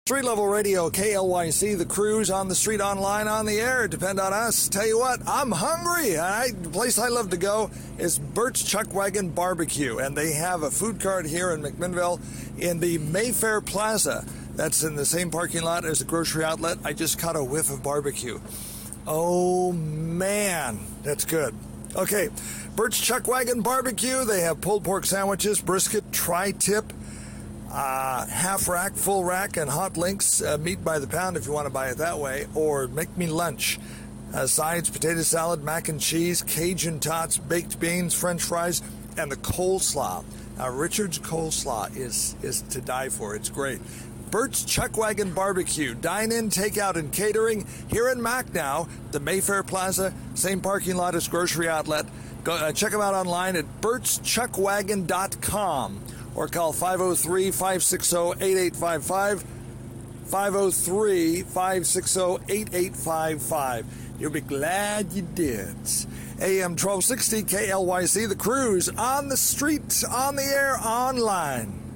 Street Level Radio, KLYC, the crews on the street, online, on the air. Depend on us. Tell you what, I'm hungry. The place I love to go is Berts Chuckwagon Barbecue, and they have a food cart here in McMinnville in the Mayfair Plaza. That's in the same parking lot as the grocery outlet. I just caught a whiff of barbecue. Oh, man, that's good. Okay, Berts Chuckwagon Barbecue. They have pulled pork sandwiches, brisket, tri-tip, half rack, full rack, and hot links, meat by the pound if you want to buy it that way, or make me lunch. Sides, potato salad, mac and cheese, Cajun tots, baked beans, french fries, and the coleslaw. Now, Richard's coleslaw is to die for. It's great. Berts Chuckwagon Barbecue, dine-in, takeout, and catering here in Mac now, the Mayfair Plaza, same parking lot as grocery outlet. Go check them out online at bertschukwagon.com or call 503-560-8855, 503-560-8855. You'll be glad you did. AM 1260 KLYC, the crews on the street, on the air, online.